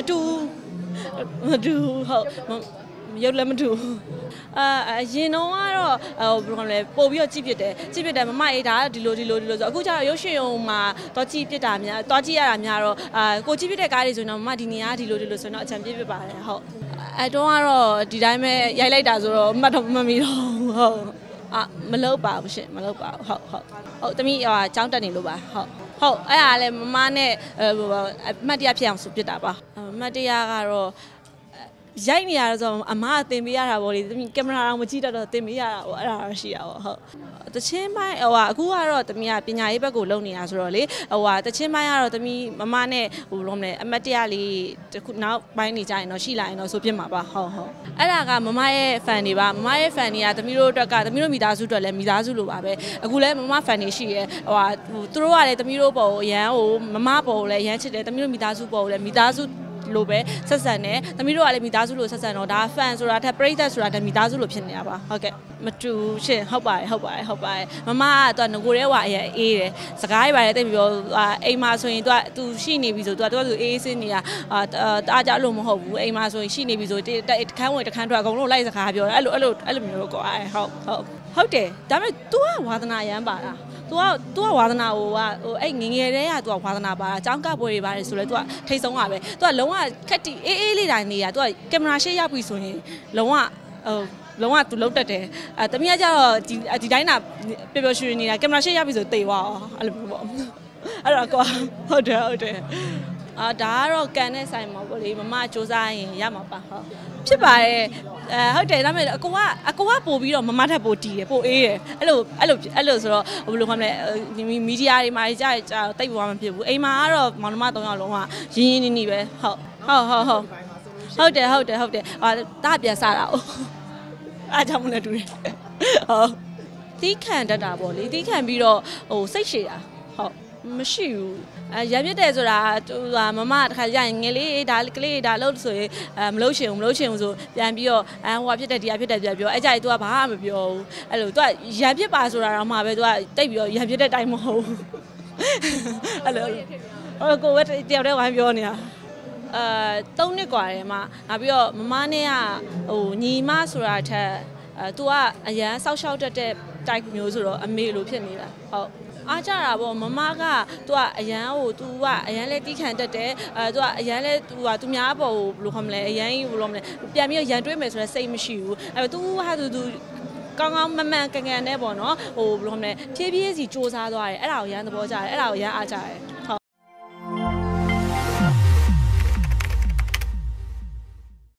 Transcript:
တူဟုတ်ရုပ်လည်းမတူရင်တော့ကတော့ဘယ်လိုလဲပို့ပြီးတော့ကြည့်ပြတယ်မမအေးဒါဒီလိုဆိုအခုကျတော့ရုပ်ရှင်ုံမှာတော့ကြည့်ပြတာများတော့ကြည့်ရတာများတော့ကိုကြည့်ပြတဲ့ကားတွေဆိုရင်တော့မမဒီနေရာဒီလိုဆိုတော့အချမ်းပြပြပါတယ်ဟုတ်အဲ့တော့ကတော့ဒီတိုင်းပဲရိုက်လိုက်တာဆိုတော့မှတ်တော့မမီတော့ဟုတ်မလုပ်ပါဘူးရှင်မလုပ်ပါဘူးဟုတ်တမီးចောင်းတက်နေလို့ပါဟုတ်အဲ့ဒါလည်းမမနဲ့မှတ်တရဖြစ်အောင်ဆိုပြတာပါမှတ်တရကတော့ရိုက်နေရတော့အမအသင်ပေးရတာပေါ့လေတမီးကင်မရာတော့မကြည့်တတ်တော့သင်ပေးရတာပေါ့အဲ့ဒါတော့ရှိရပါဟုတ်တချင်းပိုင်းအခုကတော့တမီးကပညာရေးဘက်ကိုလုပ်နေတာဆိုတော့လေတချင်းပိုင်းကတော့တမီးမမနဲ့လုံးလဲအမတ်တရလေးတခုနောက်ပိုင်းနေကြရင်တော့ရှိလာရင်တော့ဆိုပြမှာပါဟုတ်အဲ့ဒါကမမရဲ့ fan တွေပါမမရဲ့ fan တွေကတမီးတို့အတွက်ကတမီးတို့မိသားစုအတွက်လည်းမိသားစုလိုပါပဲအခုလည်းမမ fan တွေရှိရဲသူတို့ကလည်းတမီးတို့ပေါ်ရန်ကိုမမပေါ်လည်းရန်ချစ်တယ်တမီးတို့မိသားစုပေါ်လည်းမိသားစုလို့ပဲဆက်ဆံတယ်သမီးတို့ကလည်းမိသားစုလို့ဆက်ဆံတော့ဒါ fan ဆိုတာထက်ပရိသတ်ဆိုတာထက်မိသားစုလို့ဖြစ်နေတာပါဟုတ်ကဲ့မတူရှင်ဟုတ်ပါတယ်မမကတော့ငကိုရဲဝါအရင်အေးတယ်စကားရပါတယ်တိတ်ပြီးတော့အိမ်မှာဆိုရင်သူရှိနေပြီဆိုသူအေးစင်းနေတာအားကြလို့မဟုတ်ဘူးအိမ်မှာဆိုရင်ရှိနေပြီဆိုတခန်းဝင်တခန်းထွက်အကုန်လုံးလိုက်စကားပြောတယ်အဲ့လိုမျိုးကွာဟုတ်တယ်ဒါပေမဲ့ तू ကဝါသနာရမ်းပါလားतू ကဝါသနာဟိုအဲ့ငငယ်တည်းက तू ကဝါသနာပါအကြောင်းကပွဲတွေပါတယ်ဆိုလဲ तू ကထိတ်ဆုံးပါပဲ तू ကလုံးဝခက်တီအေးလေးတိုင်းနေတာ तू ကကင်မရာရှေ့ရောက်ပြီဆိုရင်လုံးဝ तू လုံးတက်တယ်တမီးကကြတော့ဒီတိုင်းတာပျော်ရွှင်နေတာကင်မရာရှေ့ရောက်ပြီဆိုတေသွားအောင်အဲ့လိုမျိုးပေါ့အဲ့တော့ကွာဟုတ်တယ်ဒါကတော့ကန်တဲ့ဆိုင်မှာပေါ့လေမမစူးစမ်းရင်ရမှာပါဟုတ်ဖြစ်ပါတယ်ဟုတ်တယ်ဒါပေမဲ့အကိုကပို့ပြီးတော့မမထက်ပို့တီးတယ်ပို့အေးတယ်အဲ့လိုဆိုတော့ဘယ်လိုခေါ်မလဲမီဒီယာတွေမှာကြာတိတ်ပေါ်မှာမဖြစ်ဘူးအိမ်မှာကတော့မောင်နှမ3ယောက်လုံးကရင်းနီးပဲဟုတ်တယ်တာပြန်စားတာ哦အားကြောင့်မလဲတူတယ်ဟုတ်တီးခံတတ်တာပေါ့လေတီးခံပြီးတော့စိတ်ရှည်တာဟုတ်မရှိဘူးရပြစ်တယ်ဆိုတာမမတခါကြာရင်ငယ်လေးဒါကလေးဒါလို့ဆိုရင်မလို့ချင်ဘူးဆိုပြန်ပြီးတော့ဟိုဖြစ်တယ်ဒီဖြစ်တယ်ပြန်ပြောအဲ့ကြရင် तू ကဘာမှမပြောဘူးအဲ့လို तू ကရပြစ်ပါဆိုတာတော့မှပဲ तू ကတိတ်ပြီးတော့ရပြစ်တဲ့တိုင်းမဟုတ်ဘူးအဲ့လိုကိုပဲတယောက်တည်းဝိုင်းပြောနေတာ3နှစ်กว่าတယ်မှာနောက်ပြီးတော့မမနဲ့ကညီမဆိုတာထက် तू ကအရန်စောက်ရှောက်တတ်တဲ့ type မျိုးဆိုတော့အမေလိုဖြစ်နေတာဟုတ်အားကြတာပေါ့မမက तू ကအရန်ကအရန်လဲတီးခံတတ်တယ်तू ကအရန်လဲ तू များပေါ့ဘယ်လိုခေါ်မလဲအရန်ဘယ်လိုမလဲပြန်ပြီးရန်တွေးမယ်ဆိုတော့စိတ်မရှိဘူးအဲ့ तू ဟာ तू ကောင်းမမှန်ကန်နဲ့ပေါ့နော်ဘယ်လိုခေါ်မလဲဖြည်းဖြည်းစီစူးစမ်းသွားတယ်အဲ့ဒါကိုရန်သဘောကျတယ်အဲ့ဒါကိုရန်အားကြတယ်